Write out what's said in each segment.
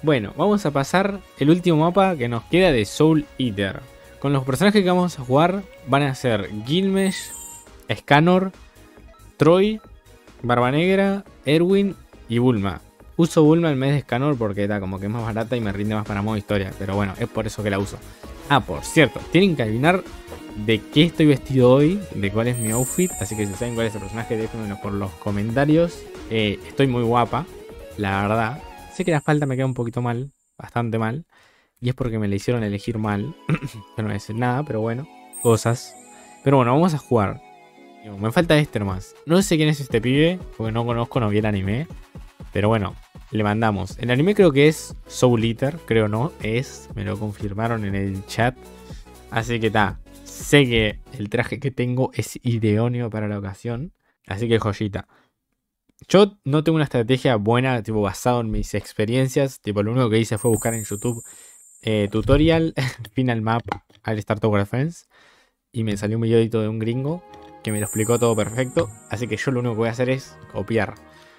Bueno, vamos a pasar el último mapa que nos queda de Soul Eater. Con los personajes que vamos a jugar van a ser Gilmesh, Scanor, Troy, Barba Negra, Erwin y Bulma. Uso Bulma en vez de Scanor porque está como que es más barata y me rinde más para modo historia. Pero bueno, es por eso que la uso. Ah, por cierto, tienen que adivinar de qué estoy vestido hoy, de cuál es mi outfit. Así que si saben cuál es el personaje, déjenmelo por los comentarios. Estoy muy guapa, la verdad. Sé que la falda me queda un poquito mal, bastante mal. Y es porque me la hicieron elegir mal. Que no voy a decir nada, pero bueno, cosas. Pero bueno, vamos a jugar. Me falta este nomás. No sé quién es este pibe, porque no conozco, no vi el anime. Pero bueno, le mandamos. El anime creo que es Soul Eater, creo no, es. Me lo confirmaron en el chat. Así que está. Sé que el traje que tengo es idóneo para la ocasión. Así que joyita. Yo no tengo una estrategia buena, tipo basado en mis experiencias. Tipo, lo único que hice fue buscar en YouTube tutorial, final map, al Star Tower Defense. Y me salió un videito de un gringo que me lo explicó todo perfecto. Así que yo lo único que voy a hacer es copiar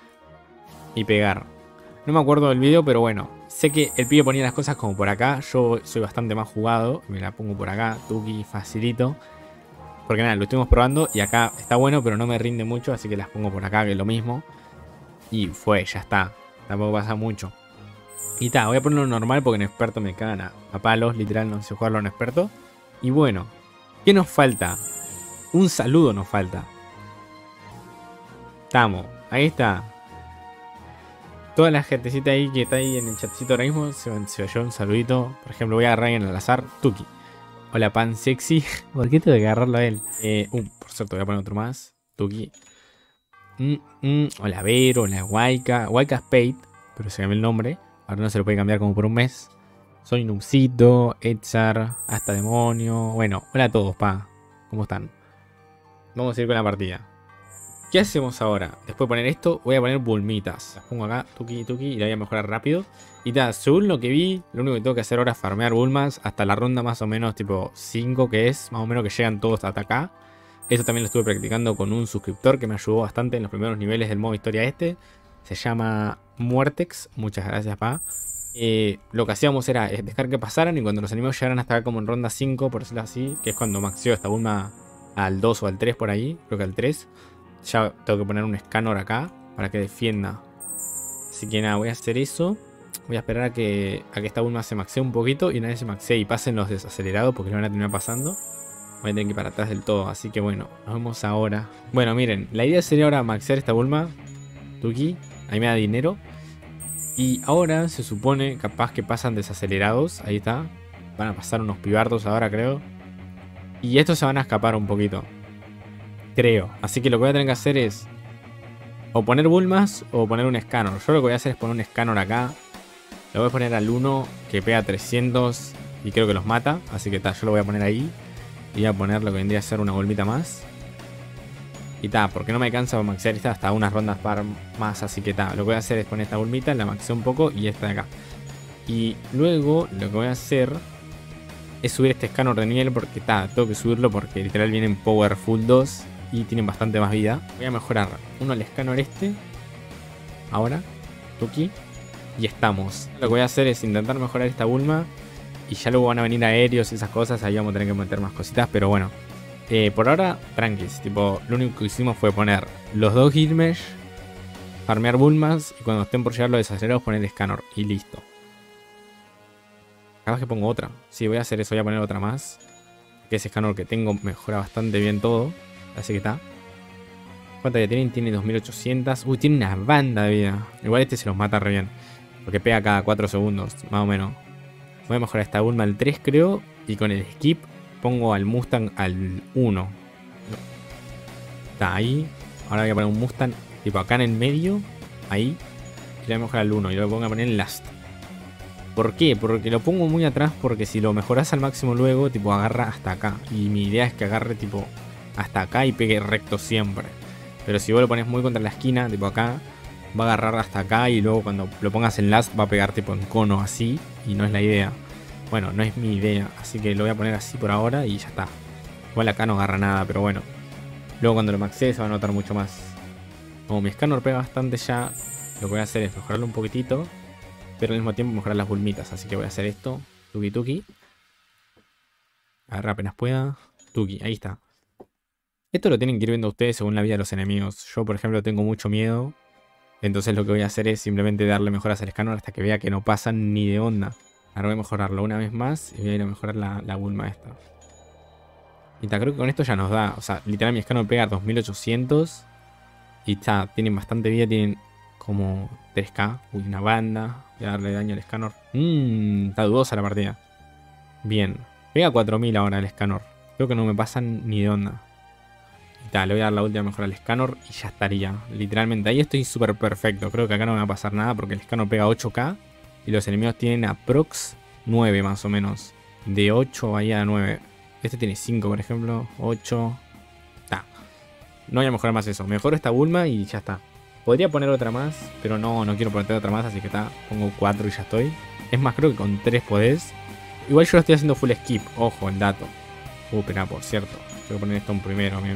y pegar. No me acuerdo del video, pero bueno. Sé que el pibe ponía las cosas como por acá. Yo soy bastante más jugado. Me la pongo por acá, tuki, facilito. Porque nada, lo estuvimos probando y acá está bueno, pero no me rinde mucho. Así que las pongo por acá, que es lo mismo. Y fue, ya está. Tampoco pasa mucho. Y ta, voy a ponerlo normal porque en experto me cagan a palos. Literal, no sé jugarlo en experto. Y bueno, ¿qué nos falta? Un saludo nos falta. Estamos, ahí está. Toda la gentecita ahí que está ahí en el chatcito ahora mismo se oyó un saludito. Por ejemplo, voy a agarrar en al azar Tuki. Hola, pan sexy. ¿Por qué tengo que agarrarlo a él? Por cierto, voy a poner otro más. Tuki. Hola, Vero. Hola, Waika. Waika Spade, pero se cambió el nombre. Ahora no se lo puede cambiar como por un mes. Soy Nubcito, Edzar, Hasta Demonio. Bueno, hola a todos, pa. ¿Cómo están? Vamos a ir con la partida. ¿Qué hacemos ahora? Después de poner esto, voy a poner bulmitas. Las pongo acá, tuki, tuki, y la voy a mejorar rápido. Y nada, según lo que vi, lo único que tengo que hacer ahora es farmear bulmas hasta la ronda más o menos tipo 5, que es más o menos que llegan todos hasta acá. Eso también lo estuve practicando con un suscriptor que me ayudó bastante en los primeros niveles del modo historia este. Se llama Muertex, muchas gracias, pa. Lo que hacíamos era dejar que pasaran y cuando los enemigos llegaran hasta acá como en ronda 5, por decirlo así, que es cuando maxeo esta bulma al 2 o al 3 por ahí, creo que al 3. Ya tengo que poner un Scanor acá para que defienda. Así que nada, voy a hacer eso. Voy a esperar a que esta bulma se maxee un poquito. Y una vez se maxee y pasen los desacelerados, porque lo van a terminar pasando, voy a tener que ir para atrás del todo. Así que bueno, nos vemos ahora. Bueno, miren, la idea sería ahora maxear esta bulma. Tuki, ahí me da dinero. Y ahora se supone, capaz que pasan desacelerados. Ahí está. Van a pasar unos pibardos ahora, creo. Y estos se van a escapar un poquito, creo. Así que lo que voy a tener que hacer es o poner bulmas o poner un Scanor. Yo lo que voy a hacer es poner un Scanor acá. Lo voy a poner al 1 que pega 300 y creo que los mata. Así que yo lo voy a poner ahí. Y voy a poner lo que vendría a ser una bolmita más. Y porque no me alcanza para maxear esta hasta unas rondas más. Así que lo que voy a hacer es poner esta bolmita, la maxeo un poco y esta de acá. Y luego lo que voy a hacer es subir este Scanor de nivel porque tengo que subirlo porque literal vienen Powerful 2 y tienen bastante más vida. Voy a mejorar uno al Scanor este. Ahora, Tuki. Y estamos. Lo que voy a hacer es intentar mejorar esta Bulma. Y ya luego van a venir aéreos y esas cosas. Ahí vamos a tener que meter más cositas. Pero bueno, por ahora, tranquis. Tipo, lo único que hicimos fue poner los dos Gilmesh, farmear Bulmas. Y cuando estén por llegar los desacelerados, poner Scanor. Y listo. Capaz que pongo otra. Sí, voy a hacer eso. Voy a poner otra más. Que ese Scanor que tengo mejora bastante bien todo. Así que está. ¿Cuánta vida tienen? Tiene 2800. Uy, tiene una banda de vida. Igual este se los mata re bien. Porque pega cada 4 segundos, más o menos. Voy a mejorar esta Bulma al 3, creo. Y con el skip pongo al Mustang al 1. Está ahí. Ahora voy a poner un Mustang tipo acá en el medio. Ahí. Y le voy a mejorar al 1. Y lo voy a poner en last. ¿Por qué? Porque lo pongo muy atrás. Porque si lo mejoras al máximo luego, tipo agarra hasta acá. Y mi idea es que agarre tipo hasta acá y pegue recto siempre. Pero si vos lo pones muy contra la esquina, tipo acá, va a agarrar hasta acá y luego cuando lo pongas en last va a pegar tipo en cono así. Y no es la idea. Bueno, no es mi idea. Así que lo voy a poner así por ahora y ya está. Igual acá no agarra nada, pero bueno. Luego cuando lo maxee se va a notar mucho más. Como mi Scanor pega bastante ya, lo que voy a hacer es mejorarlo un poquitito. pero al mismo tiempo mejorar las bulmitas. Así que voy a hacer esto. Tuki tuki. Agarra apenas pueda. Tuki, ahí está. Esto lo tienen que ir viendo ustedes según la vida de los enemigos. Yo, por ejemplo, tengo mucho miedo. Entonces lo que voy a hacer es simplemente darle mejoras al escáner hasta que vea que no pasan ni de onda. Ahora voy a mejorarlo una vez más y voy a ir a mejorar la bulma esta. Y creo que con esto ya nos da. O sea, literal mi escáner pega 2800. Y está, tienen bastante vida, tienen como 3k. Uy, una banda. Voy a darle daño al escáner. Está dudosa la partida. Bien. Pega 4000 ahora el escáner. Creo que no me pasan ni de onda. Le voy a dar la última mejora al escáner y ya estaría. Literalmente, ahí estoy súper perfecto. Creo que acá no me va a pasar nada porque el escáner pega 8k. Y los enemigos tienen aprox 9 más o menos. De 8 ahí a 9. Este tiene 5 por ejemplo. 8. No voy a mejorar más eso. Mejoro esta Bulma y ya está. Podría poner otra más, pero no quiero poner otra más. Así que pongo 4 y ya estoy. Es más, creo que con 3 podés. Igual yo lo estoy haciendo full skip. Ojo, el dato. Espera, por cierto. Tengo que poner esto en primero, amigo.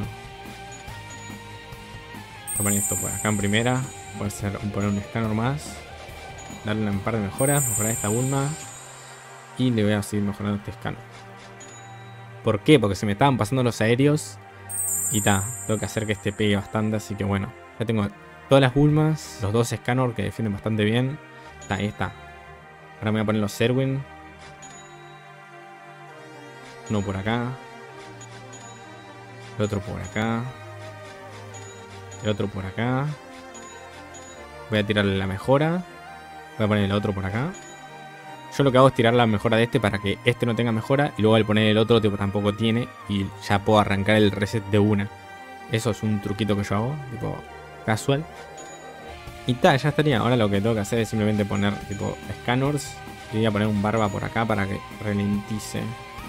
Voy a poner esto por acá en primera. Voy a poner un escáner más. Darle un par de mejoras. Mejorar esta Bulma. Y le voy a seguir mejorando este escáner. ¿Por qué? Porque se me estaban pasando los aéreos. Y tengo que hacer que este pegue bastante. Así que bueno, ya tengo todas las Bulmas. Los dos escáner que defienden bastante bien. Ahí está. Ahora me voy a poner los Zerwin. Uno por acá. El otro por acá. El otro por acá. Voy a tirarle la mejora. Voy a poner el otro por acá. Yo lo que hago es tirar la mejora de este para que este no tenga mejora. Y luego al poner el otro tipo tampoco tiene. Y ya puedo arrancar el reset de una. Eso es un truquito que yo hago. Tipo casual. Y ya estaría. Ahora lo que tengo que hacer es simplemente poner tipo scanners. Y voy a poner un barba por acá para que ralentice.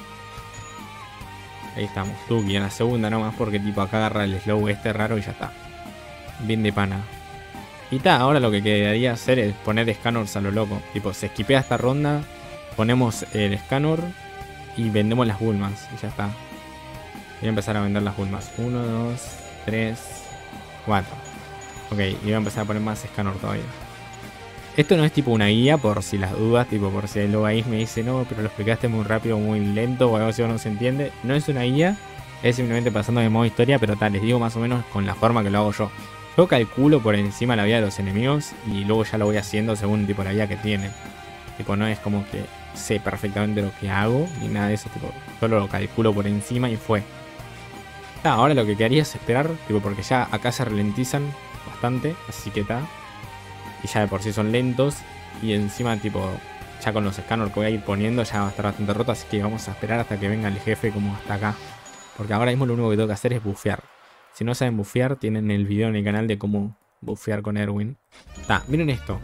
Ahí estamos. Tuki en la segunda nomás porque tipo acá agarra el slow este raro y ya está. Bien de pana. Y ahora lo que quedaría hacer es poner scanners a lo loco. Tipo, se esquipea esta ronda, ponemos el scanner y vendemos las Bulmas. Y ya está. Voy a empezar a vender las Bulmas. 1, 2, 3, 4. Ok, y voy a empezar a poner más scanner todavía. Esto no es tipo una guía por si las dudas, tipo por si el logaís me dice no, pero lo explicaste muy rápido, muy lento o algo así o no se entiende. No es una guía, es simplemente pasando de modo historia, pero les digo más o menos con la forma que lo hago yo. Yo calculo por encima la vida de los enemigos y luego ya lo voy haciendo según tipo la vida que tienen. Tipo, no es como que sé perfectamente lo que hago ni nada de eso, tipo, solo lo calculo por encima y fue. Ahora lo que quedaría es esperar, tipo, porque ya acá se ralentizan bastante, así que y ya de por sí son lentos y encima tipo, ya con los scanners que voy a ir poniendo ya va a estar bastante roto, así que vamos a esperar hasta que venga el jefe como hasta acá. Porque ahora mismo lo único que tengo que hacer es bufear. Si no saben bufear, tienen el video en el canal de cómo bufear con Erwin. Miren esto.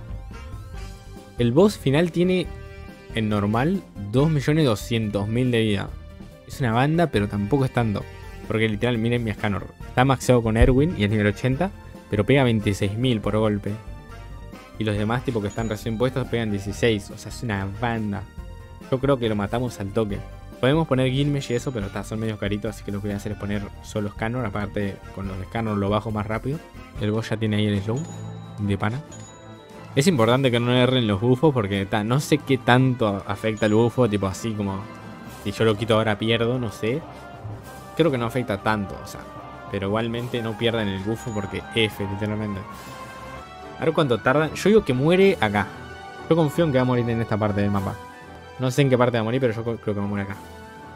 El boss final tiene, en normal, 2.200.000 de vida. Es una banda, pero tampoco es tanto. Porque literal, miren mi escáner. Está maxeado con Erwin y es nivel 80, pero pega 26.000 por golpe. Y los demás, tipo que están recién puestos, pegan 16. O sea, es una banda. Yo creo que lo matamos al toque. Podemos poner Gilmesh y eso, pero son medio caritos, así que lo que voy a hacer es poner solo Scanner. Aparte, con los Scanner lo bajo más rápido. El boss ya tiene ahí el slow de pana. Es importante que no erren los bufos porque no sé qué tanto afecta el bufo, tipo así como si yo lo quito ahora pierdo, no sé. Creo que no afecta tanto, o sea, pero igualmente no pierdan el bufo porque F, literalmente. A ver cuánto tardan. Yo digo que muere acá. Yo confío en que va a morir en esta parte del mapa. No sé en qué parte va a morir, pero yo creo que va a morir acá.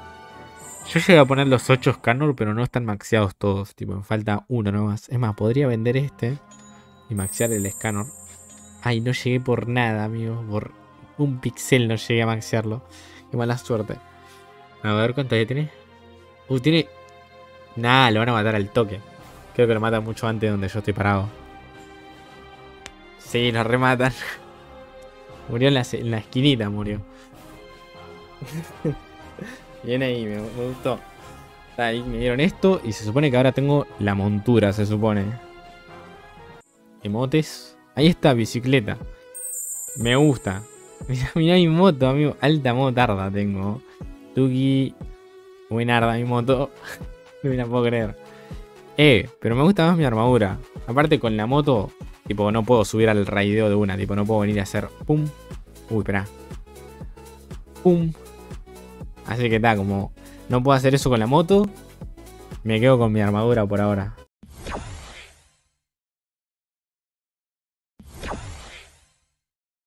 Yo llegué a poner los 8 Scanner, pero no están maxeados todos. Tipo, me falta uno nomás. Es más, podría vender este y maxear el Scanner. Ay, no llegué por nada, amigo. Por un pixel no llegué a maxearlo. Qué mala suerte. A ver, ¿cuánta ya tiene? Tiene... Nah, lo van a matar al toque. Creo que lo matan mucho antes de donde yo estoy parado. Sí, lo rematan. Murió en la esquinita, murió. Bien ahí, me gustó. Ahí me dieron esto y se supone que ahora tengo la montura, se supone. Emotes. Ahí está, bicicleta. Me gusta. Mirá mi moto, amigo. Alta motarda tengo. Tuki. Buenarda mi moto. No me la puedo creer. Pero me gusta más mi armadura. Aparte con la moto, tipo, no puedo subir al raideo de una. Tipo, no puedo venir a hacer pum, Uy, espera. Pum. Así que está, como no puedo hacer eso con la moto, me quedo con mi armadura por ahora.